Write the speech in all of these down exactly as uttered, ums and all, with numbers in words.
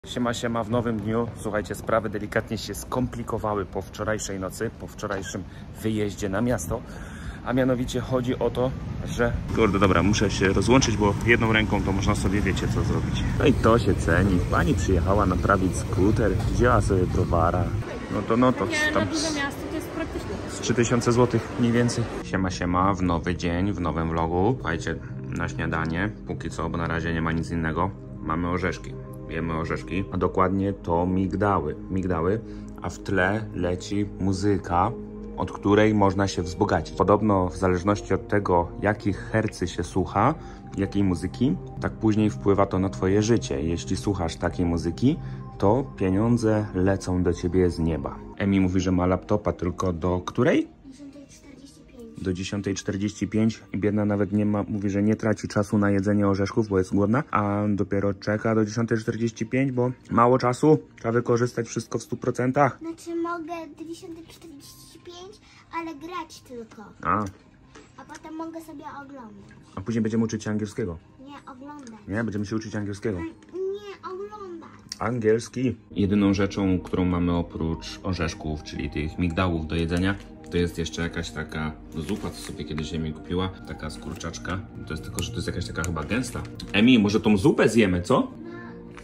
Siema, siema, w nowym dniu. Słuchajcie, sprawy delikatnie się skomplikowały po wczorajszej nocy, po wczorajszym wyjeździe na miasto. A mianowicie chodzi o to, że... Kurde, dobra, muszę się rozłączyć, bo jedną ręką to można sobie, wiecie, co zrobić. No i to się ceni. Pani przyjechała naprawić skuter, wzięła sobie browara. No to, no to... Tam... Z trzy tysiące złotych mniej więcej. Siema, siema, w nowy dzień, w nowym vlogu. Słuchajcie, na śniadanie, póki co, bo na razie nie ma nic innego, mamy orzeszki. Jemy orzeszki, a dokładnie to migdały. Migdały, a w tle leci muzyka, od której można się wzbogacić. Podobno w zależności od tego, jakich hercy się słucha, jakiej muzyki, tak później wpływa to na twoje życie. Jeśli słuchasz takiej muzyki, to pieniądze lecą do ciebie z nieba. Emi mówi, że ma laptopa tylko do której? Do dziesiątej czterdzieści pięć i biedna nawet nie ma, mówi, że nie traci czasu na jedzenie orzeszków, bo jest głodna, a dopiero czeka do dziesiątej czterdzieści pięć, bo mało czasu, trzeba wykorzystać wszystko w stu procentach. Znaczy mogę do dziesiątej czterdzieści pięć, ale grać tylko. A. A potem mogę sobie oglądać. A później będziemy uczyć się angielskiego. Nie, oglądać. Nie, będziemy się uczyć angielskiego. Nie, oglądać. Angielski. Jedyną rzeczą, którą mamy oprócz orzeszków, czyli tych migdałów do jedzenia, to jest jeszcze jakaś taka zupa, co sobie kiedyś Emi kupiła, taka z kurczaczka. To jest tylko, że to jest jakaś taka chyba gęsta. Emi, może tą zupę zjemy, co? No,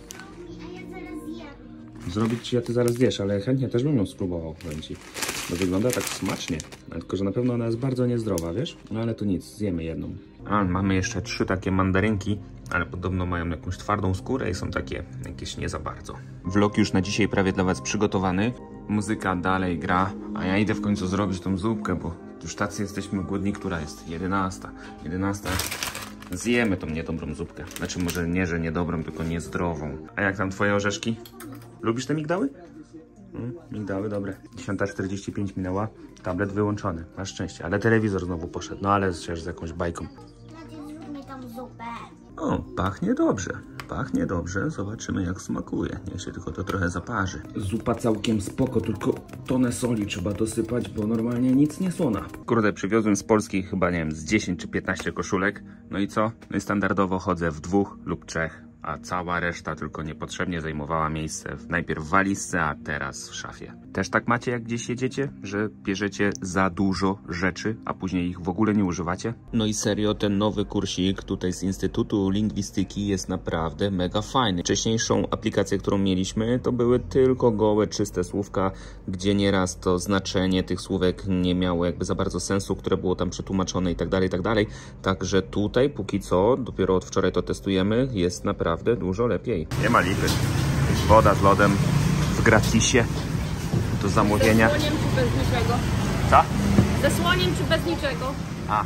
a ja zaraz jem. Zrobić ci, ja ty zaraz zjesz, ale chętnie też bym ją spróbował, powiem ci. Bo wygląda tak smacznie, tylko że na pewno ona jest bardzo niezdrowa, wiesz? No ale to nic, zjemy jedną. A, mamy jeszcze trzy takie mandarynki, ale podobno mają jakąś twardą skórę i są takie jakieś nie za bardzo. Vlog już na dzisiaj prawie dla was przygotowany. Muzyka dalej gra, a ja idę w końcu zrobić tą zupkę, bo już tacy jesteśmy głodni, która jest jedenasta. jedenasta. Zjemy tą niedobrą zupkę. Znaczy może nie, że niedobrą, tylko niezdrową. A jak tam twoje orzeszki? Lubisz te migdały? Hmm, migdały, dobre. dziesiąta czterdzieści pięć minęła, tablet wyłączony, na szczęście, ale telewizor znowu poszedł, no ale też z jakąś bajką. Zrób mi tą zupę. O, pachnie dobrze, pachnie dobrze, zobaczymy jak smakuje, niech się tylko to trochę zaparzy. Zupa całkiem spoko, tylko tonę soli trzeba dosypać, bo normalnie nic nie słona. Kurde, przywiozłem z Polski chyba, nie wiem, z dziesięć czy piętnaście koszulek, no i co? No i standardowo chodzę w dwóch lub trzech. A cała reszta tylko niepotrzebnie zajmowała miejsce w, najpierw w walizce, a teraz w szafie. Też tak macie, jak gdzieś jedziecie, że bierzecie za dużo rzeczy, a później ich w ogóle nie używacie? No i serio, ten nowy kursik tutaj z Instytutu Lingwistyki jest naprawdę mega fajny. Wcześniejszą aplikację, którą mieliśmy, to były tylko gołe, czyste słówka, gdzie nieraz to znaczenie tych słówek nie miało jakby za bardzo sensu, które było tam przetłumaczone i tak dalej, i tak dalej. Także tutaj, póki co, dopiero od wczoraj to testujemy, jest naprawdę dużo lepiej. Nie ma lipy. Woda z lodem w gratisie do zamówienia. Ze słoniem czy bez niczego? Co? Ze słoniem czy bez niczego? A.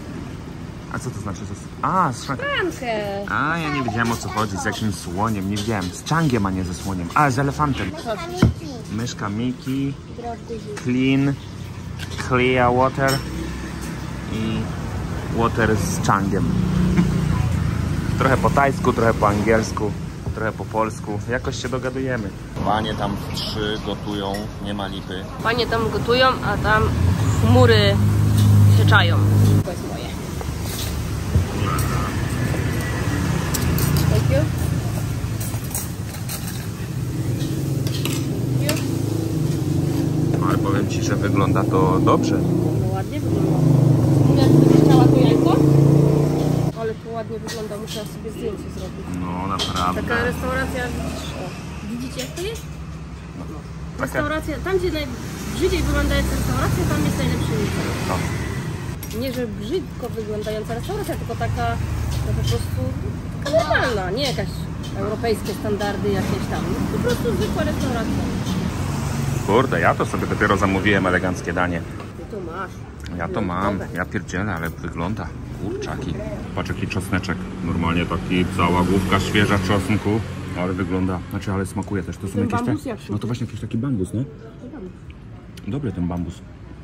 A co to znaczy? A, z szranką. Szklankę. A, ja nie wiedziałem o co chodzi, z jakimś słoniem, nie wiedziałem. Z czangiem, a nie ze słoniem. A, z elefantem. Myszka Miki. Myszka Miki. Clean. Clear water. I water z czangiem. Trochę po tajsku, trochę po angielsku, trochę po polsku. Jakoś się dogadujemy. Panie tam trzy gotują, nie ma lipy. Panie tam gotują, a tam chmury się czają. To jest moje. Thank you. Thank you. Ale powiem ci, że wygląda to dobrze. No ładnie wygląda. Mówię, że będziesz chciała to jajko? Ale to ładnie wygląda, muszę sobie zdjęcie zrobić. No naprawdę. Taka restauracja, widzisz, o. Widzicie jak to jest? No, taka... Restauracja, tam gdzie najbrzydziej wyglądająca restauracja, tam jest najlepszy miejsce. No. Nie, że brzydko wyglądająca restauracja, tylko taka no po prostu taka normalna, nie jakaś europejskie standardy jakieś tam. Po prostu zwykła restauracja. Kurde, ja to sobie dopiero zamówiłem eleganckie danie. Ty to masz. Ja to mam, ja pierdzielę, ale wygląda. Kurczaki. Patrz jaki czosneczek. Normalnie taki cała główka świeża czosnku. Ale wygląda, znaczy ale smakuje też. To są Ten jakieś bambus te... jak No to właśnie jakiś taki bambus, nie? Dobry ten bambus.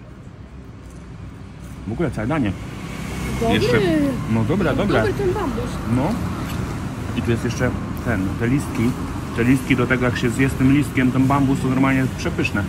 W ogóle całe danie. Dobry. Jeszcze... No dobra, dobra. Dobry ten bambus. No. I tu jest jeszcze ten, te listki. Te listki do tego jak się zje z tym listkiem, ten bambus to normalnie jest przepyszne.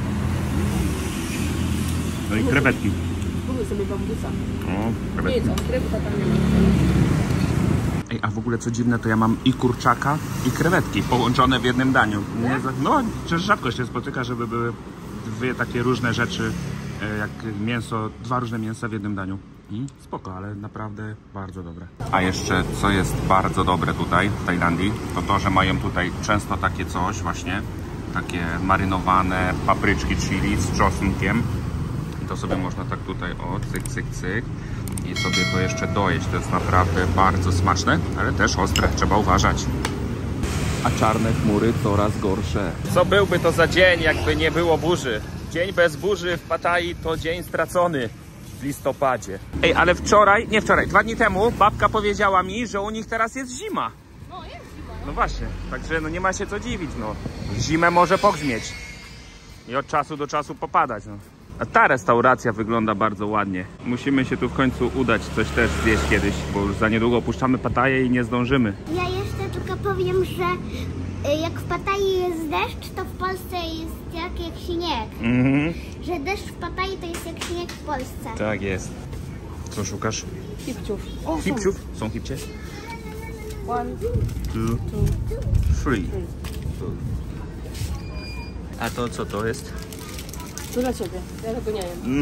No i krewetki. Spróbuj sobie bambusa. O, krewetki. Nie co, krewetka tam nie ma. Ej, a w ogóle co dziwne, to ja mam i kurczaka, i krewetki połączone w jednym daniu. Nie, za- no, przecież rzadko się spotyka, żeby były dwie takie różne rzeczy, e, jak mięso, dwa różne mięsa w jednym daniu. I spoko, ale naprawdę bardzo dobre. A jeszcze, co jest bardzo dobre tutaj, w Tajlandii, to to, że mają tutaj często takie coś właśnie, takie marynowane papryczki chili z czosnkiem. I to sobie można tak tutaj, o, cyk, cyk, cyk. I sobie to jeszcze dojeść. To jest naprawdę bardzo smaczne, ale też ostre, trzeba uważać. A czarne chmury coraz gorsze. Co byłby to za dzień, jakby nie było burzy? Dzień bez burzy w Pattayyi to dzień stracony w listopadzie. Ej, ale wczoraj, nie wczoraj, dwa dni temu babka powiedziała mi, że u nich teraz jest zima. No jest zima. No właśnie, także no nie ma się co dziwić, no. Zimę może pogrzmieć i od czasu do czasu popadać, no. A ta restauracja wygląda bardzo ładnie. Musimy się tu w końcu udać, coś też zjeść kiedyś, bo już za niedługo opuszczamy Pattayę i nie zdążymy. Ja jeszcze tylko powiem, że y, jak w Pattayyi jest deszcz, to w Polsce jest jak, jak śnieg. Mhm. Że deszcz w Pattayyi to jest jak śnieg w Polsce. Tak jest. Co szukasz? Hipciów. O, są. Hipciów? Są hipcie? One, Two, two, three. three. A to co to jest? To dla ciebie. Ja tego nie jem.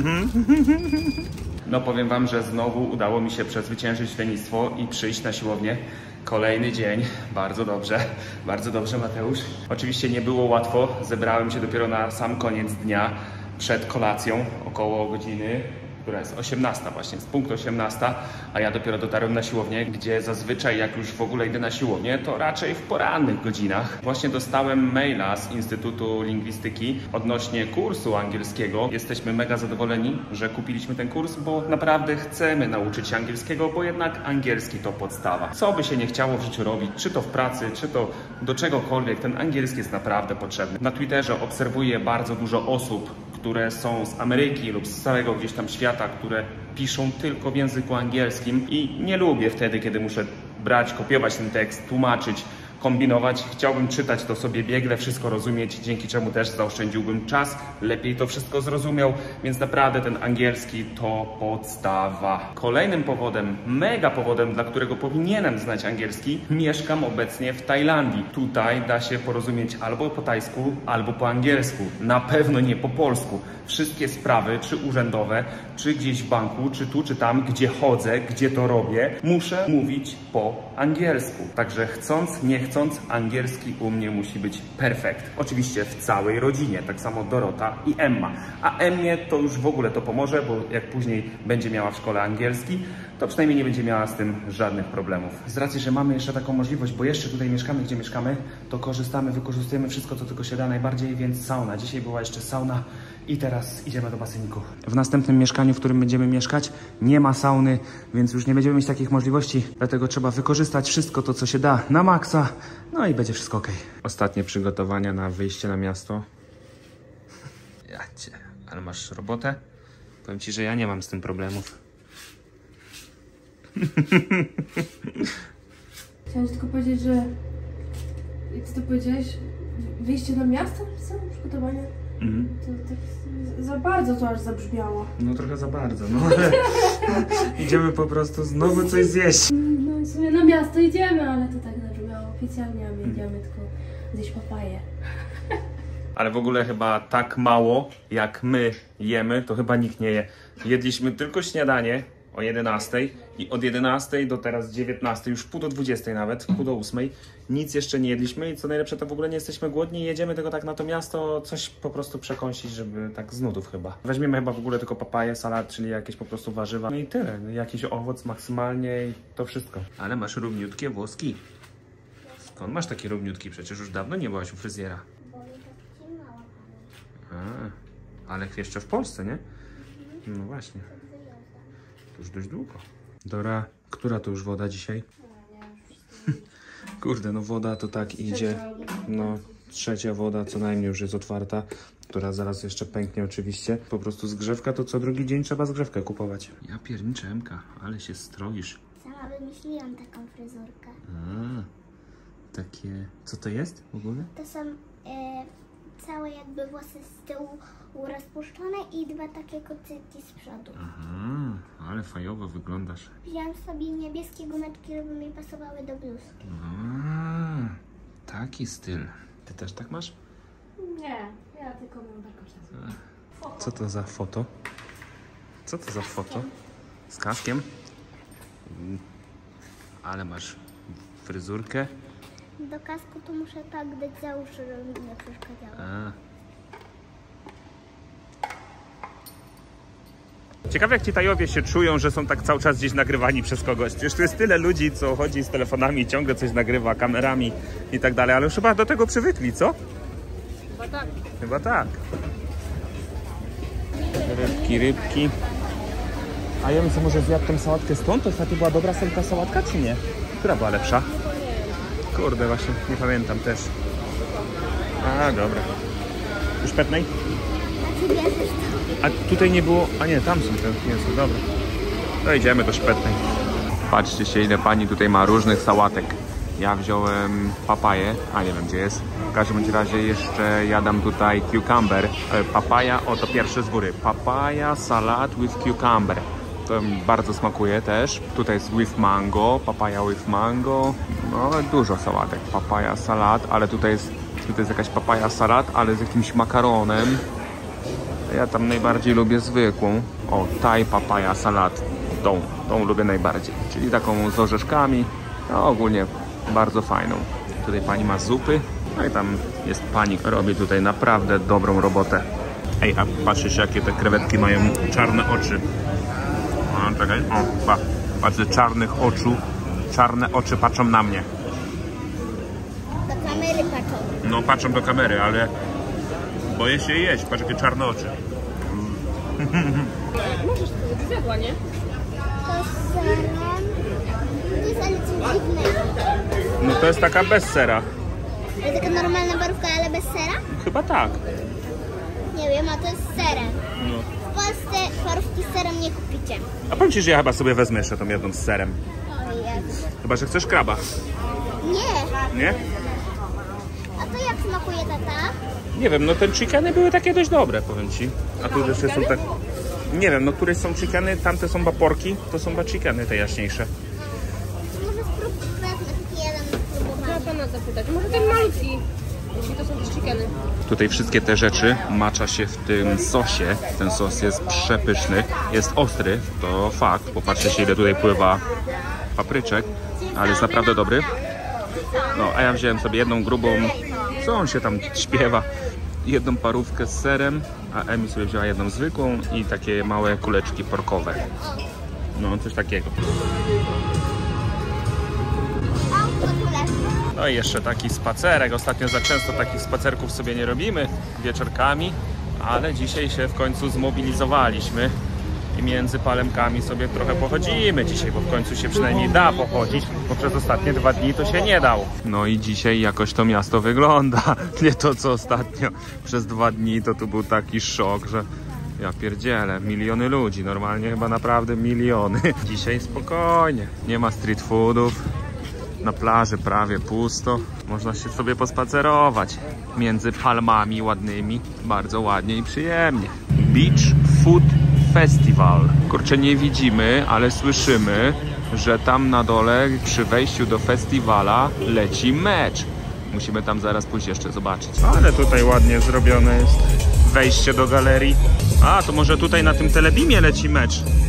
No powiem wam, że znowu udało mi się przezwyciężyć lenistwo i przyjść na siłownię. Kolejny dzień, bardzo dobrze, bardzo dobrze Mateusz. Oczywiście nie było łatwo, zebrałem się dopiero na sam koniec dnia, przed kolacją, około godziny, która jest osiemnasta właśnie, z punktu osiemnasta, a ja dopiero dotarłem na siłownię, gdzie zazwyczaj jak już w ogóle idę na siłownię, to raczej w porannych godzinach. Właśnie dostałem maila z Instytutu Lingwistyki odnośnie kursu angielskiego. Jesteśmy mega zadowoleni, że kupiliśmy ten kurs, bo naprawdę chcemy nauczyć się angielskiego, bo jednak angielski to podstawa. Co by się nie chciało w życiu robić, czy to w pracy, czy to do czegokolwiek, ten angielski jest naprawdę potrzebny. Na Twitterze obserwuję bardzo dużo osób, które są z Ameryki lub z całego gdzieś tam świata, które piszą tylko w języku angielskim i nie lubię wtedy, kiedy muszę brać, kopiować ten tekst, tłumaczyć, kombinować. Chciałbym czytać to sobie biegle, wszystko rozumieć, dzięki czemu też zaoszczędziłbym czas, lepiej to wszystko zrozumiał, więc naprawdę ten angielski to podstawa. Kolejnym powodem, mega powodem, dla którego powinienem znać angielski, mieszkam obecnie w Tajlandii. Tutaj da się porozumieć albo po tajsku, albo po angielsku. Na pewno nie po polsku. Wszystkie sprawy, czy urzędowe, czy gdzieś w banku, czy tu, czy tam, gdzie chodzę, gdzie to robię, muszę mówić po angielsku. Także chcąc, nie chcąc, angielski u mnie musi być perfekt. Oczywiście w całej rodzinie, tak samo Dorota i Emma. A Emmie to już w ogóle to pomoże, bo jak później będzie miała w szkole angielski, to przynajmniej nie będzie miała z tym żadnych problemów. Z racji, że mamy jeszcze taką możliwość, bo jeszcze tutaj mieszkamy, gdzie mieszkamy, to korzystamy, wykorzystujemy wszystko, co tylko się da najbardziej, więc sauna. Dzisiaj była jeszcze sauna i teraz idziemy do baseniku. W następnym mieszkaniu, w którym będziemy mieszkać, nie ma sauny, więc już nie będziemy mieć takich możliwości, dlatego trzeba wykorzystać wszystko to, co się da na maksa, no i będzie wszystko ok. Ostatnie przygotowania na wyjście na miasto. Ja cię, ale masz robotę? Powiem ci, że ja nie mam z tym problemów. Chciałam tylko powiedzieć, że... Jak ty to powiedziałeś? Wyjście na miasto? Co? Przygotowanie? Mhm. To tak za bardzo to aż zabrzmiało. No trochę za bardzo, no ale idziemy po prostu znowu coś zjeść. No w sumie na miasto idziemy, ale to tak zabrzmiało oficjalnie, a my idziemy tylko zjeść papaję. Ale w ogóle chyba tak mało, jak my jemy, to chyba nikt nie je. Jedliśmy tylko śniadanie o jedenastej i od jedenastej do teraz dziewiętnastej, już pół do dwudziestej nawet, pół do ósmej, nic jeszcze nie jedliśmy i co najlepsze, to w ogóle nie jesteśmy głodni i jedziemy tylko tak na to miasto, coś po prostu przekąsić, żeby tak z nudów chyba. Weźmiemy chyba w ogóle tylko papaję, salat, czyli jakieś po prostu warzywa, no i tyle, no, jakiś owoc maksymalnie i to wszystko. Ale masz równiutkie włoski. Skąd masz takie równiutki? Przecież już dawno nie byłaś u fryzjera. A, ale jeszcze w Polsce, nie? No właśnie. To już dość długo. Dora, która to już woda dzisiaj? Kurde, no woda to tak idzie. No, trzecia woda co najmniej już jest otwarta, która zaraz jeszcze pęknie oczywiście. Po prostu zgrzewka to co drugi dzień trzeba zgrzewkę kupować. Ja pierniczę, Emka, ale się stroisz. Sama wymyśliłam taką fryzurkę. A, takie... Co to jest w ogóle? To są e, całe jakby włosy z tyłu rozpuszczone i dwa takie kocyki z przodu. Aha, Ale fajowo wyglądasz. Wziąłem sobie niebieskie gumeczki, żeby mi pasowały do bluzki. A, taki styl. Ty też tak masz? Nie, ja tylko mam taką czasem. Co to za foto? Co to za foto? Z kaskiem? Mm. Ale masz fryzurkę. Do kasku to muszę tak dać za uszy, żeby mi nie przeszkadzało. A. Ciekawe, jak ci Tajowie się czują, że są tak cały czas gdzieś nagrywani przez kogoś. Przecież tu jest tyle ludzi, co chodzi z telefonami, ciągle coś nagrywa, kamerami i tak dalej, ale już chyba do tego przywykli, co? Chyba tak. Chyba tak. Rybki, rybki. A ja bym co, może zjadł tą sałatkę stąd? To ostatnio była dobra ta sałatka, czy nie? Która była lepsza? Kurde, właśnie nie pamiętam też. A, dobra. Już petnej? A ty bierzesz to? A tutaj nie było... A nie, tam są te mięso, dobra. To idziemy do szpetnej. Patrzcie się, ile pani tutaj ma różnych sałatek. Ja wziąłem papaję, a nie wiem gdzie jest. W każdym bądź razie jeszcze jadam tutaj cucumber. E, papaja, o to pierwsze z góry. Papaja salad with cucumber. To mi bardzo smakuje też. Tutaj jest with mango, papaja with mango. No dużo sałatek. Papaja salad, ale tutaj jest, tutaj jest jakaś papaja salad, ale z jakimś makaronem. Ja tam najbardziej lubię zwykłą. O, Thai papaja salad. Tą, tą lubię najbardziej. Czyli taką z orzeszkami. No ogólnie bardzo fajną. Tutaj pani ma zupy. No i tam jest pani, robi tutaj naprawdę dobrą robotę. Ej, a patrzcie, jakie te krewetki mają czarne oczy. O, czekaj. O, pa. Patrzę, czarnych oczu. Czarne oczy patrzą na mnie. Do kamery patrzą. No patrzą do kamery, ale boję się jeść. Patrz, jakie czarne oczy. Możesz to zjadła, nie? To z serem. To jest ale coś dziwnego. No to jest taka bez sera. To jest taka normalna barówka, ale bez sera? Chyba tak. Nie wiem, a to jest z serem. No. W Polsce parówki z serem nie kupicie. A powiem ci, że ja chyba sobie wezmę jeszcze tą jedną z serem. O Jezu. Chyba, że chcesz kraba. Nie. Nie? A to jak smakuje tata? Nie wiem, no te chickeny były takie dość dobre, powiem ci. A tu jeszcze są tak... Nie wiem, no któreś są chickeny, tamte są baporki, to są chyba chickeny te jaśniejsze. Może spróbuję taki jeden Trzeba spróbować. pana zapytać. Może ten malutki, jeśli to są też chickeny. Tutaj wszystkie te rzeczy macza się w tym sosie. Ten sos jest przepyszny. Jest ostry, to fakt. Popatrzcie się, ile tutaj pływa papryczek, ale jest naprawdę dobry. No, a ja wziąłem sobie jedną grubą, co on się tam śpiewa, jedną parówkę z serem, a Emi sobie wzięła jedną zwykłą i takie małe kuleczki porkowe. No, coś takiego. No i jeszcze taki spacerek. Ostatnio za często takich spacerków sobie nie robimy wieczorkami, ale dzisiaj się w końcu zmobilizowaliśmy i między palemkami sobie trochę pochodzimy dzisiaj, bo w końcu się przynajmniej da pochodzić, bo przez ostatnie dwa dni to się nie dało. No i dzisiaj jakoś to miasto wygląda, nie to co ostatnio. Przez dwa dni to tu był taki szok, że ja pierdzielę, miliony ludzi, normalnie chyba naprawdę miliony. Dzisiaj spokojnie, nie ma street foodów. Na plaży prawie pusto. Można się sobie pospacerować między palmami ładnymi. Bardzo ładnie i przyjemnie. Beach Food Festival. Kurczę, nie widzimy, ale słyszymy, że tam na dole przy wejściu do festiwala leci mecz. Musimy tam zaraz pójść jeszcze zobaczyć. Ale tutaj ładnie zrobione jest wejście do galerii. A, to może tutaj na tym telebimie leci mecz.